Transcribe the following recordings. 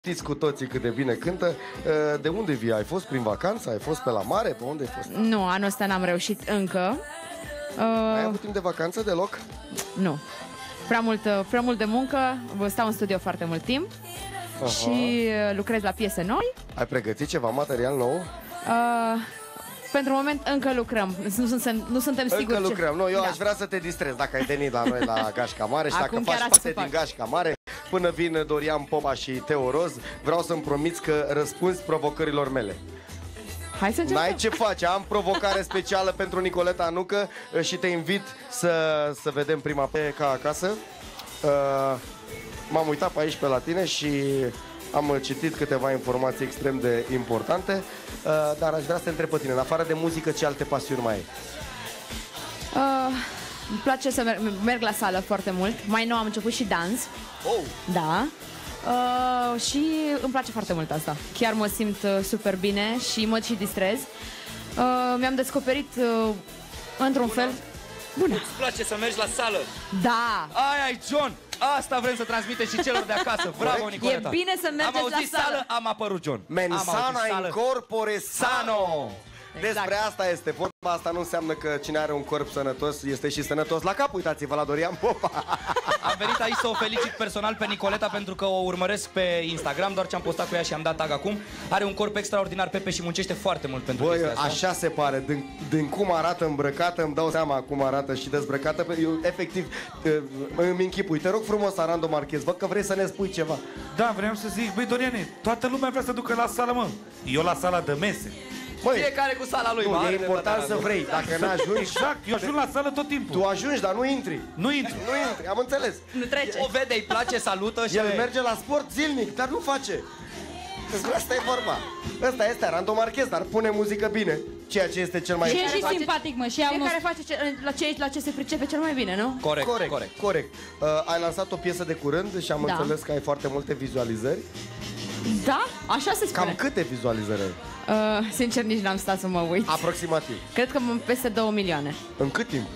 Știți cu toții cât de bine cântă. De unde vii? Ai fost prin vacanță? Ai fost pe la mare? Pe unde ai fost? Nu, anul ăsta n-am reușit încă. Ai avut timp de vacanță deloc? Nu. Prea mult de muncă. Stau în studio foarte mult timp. Și lucrez la piese noi. Ai pregătit ceva material nou? Pentru moment încă lucrăm. Nu suntem siguri. Încă lucrăm. Nu, eu Da. aș vrea să te distrezi dacă ai venit la noi la Gașca Mare. Și Acum dacă chiar faci asta parte din fac. Gașca Mare, până vin Dorian Popa și Teo Roz, vreau să-mi promiți că răspunzi provocărilor mele. Hai să încercăm. N-ai ce face, am provocare specială pentru Nicoleta Anucă și te invit să vedem prima pe ca acasă. M-am uitat pe aici pe la tine și am citit câteva informații extrem de importante, dar aș vrea să te întreb pe tine, în afară de muzică, ce alte pasiuni mai ai? Îmi place să merg la sală foarte mult. Mai nou am început și dans. Oh. Da. Și îmi place foarte mult asta. Chiar mă simt super bine și mă și distrez. Mi-am descoperit într-un fel. Bună. Îți place să mergi la sală? Da. Ai, John! Asta vrem să transmitem și celor de acasă. Bravo, Nicoleta. E bine să mergeți am auzit la sală. Am apărut John. Mensana in corpore sano. Exact. Despre asta este vorba. Asta nu înseamnă că cine are un corp sănătos este și sănătos la cap. Uitați-vă la Dorian Popa. Am venit aici să o felicit personal pe Nicoleta pentru că o urmăresc pe Instagram, doar ce am postat cu ea și am dat tag acum. Are un corp extraordinar, Pepe, și muncește foarte mult pentru Băi, chestia asta. așa se pare. Din cum arată îmbrăcată, îmi dau seama cum arată și dezbrăcată. Eu, efectiv, îmi închipui. Te rog frumos, Arando Marchez, văd că vrei să ne spui ceva. Da, vreau să zic, băi, Doriane, toată lumea vrea să ducă la sală, mă. Eu la sala de mese. Băi, Fiecare cu sala lui. nu, mă, e are important dreptate, să vrei. Dacă n-ajungi, Exact, eu ajung la sală tot timpul. tu ajungi, dar nu intri. Nu intru. Nu intri, am înțeles. Nu trece. O vede, îi place, salută și... El merge la sport zilnic, dar nu face. Asta e vorba. Ăsta este Arando Marchez, dar pune muzică bine. Ceea ce este cel mai Și e important. și simpatic, mă, și au Fiecare face la ce se pricepe cel mai bine, nu? Corect. Ai lansat o piesă de curând și am Da. înțeles că ai foarte multe vizualizări. Da, așa se spune. Cam câte vizualizări ai? Sincer, nici n-am stat să mă uit. Aproximativ. Cred că peste 2 milioane. În cât timp?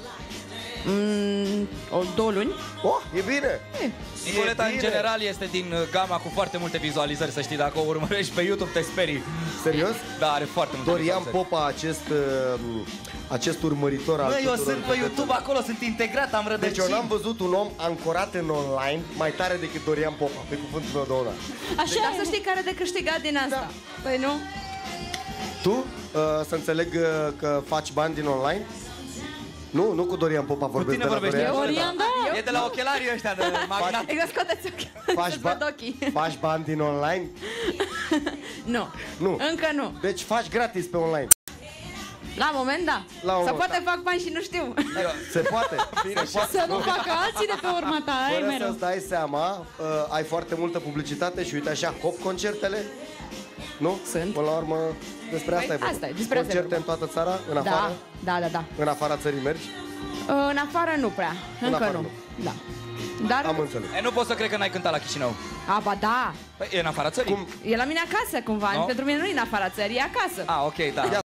2 luni. Oh, e bine! Nicoleta, E în bine. general, este din gama cu foarte multe vizualizări, să știi, dacă o urmărești pe YouTube te sperii. Serios? Da, are foarte multe Dorian vizualizări. Popa, acest urmăritor al Bă, eu tuturor sunt pe YouTube acolo, sunt integrat, am rădăcini. Deci eu n-am văzut un om ancorat în online mai tare decât Dorian Popa, pe cuvântul meu de onoare. Așa Dar e. să știi care de câștigat din asta. Da. Păi nu? Tu, să înțeleg că faci bani din online? Nu cu Dorian Popa vorbesc tine de la vorbește Dorian. Dorian, da. E de la ochelarii ăștia de magnat. Exact, scoateți ochii. Faci, Să-ți văd ochii. faci bani din online? Nu. Nu. Încă nu. Deci faci gratis pe online. La moment, da. La un Sau moment, poate fac bani și nu știu. Se poate. Se poate. Să nu facă alții de pe urma ta, ai Fără mereu. să-ți dai seama, ai foarte multă publicitate și uite așa, hop concertele. Nu? Sunt. Până la urmă, despre asta Păi, e vorba. asta e, despre asta e Concerte în vorba. toată țara? În Da, afară? da. În afara țării mergi? În afară nu prea. Încă afară nu. nu. Da. Dar, Am înțeles. E, nu pot să cred că n-ai cântat la Chișinău. ba da. Păi, e în afara țării? Cum? E la mine acasă cumva. No? Pentru mine nu e în afara țării, e acasă. Ah, ok, da. Ia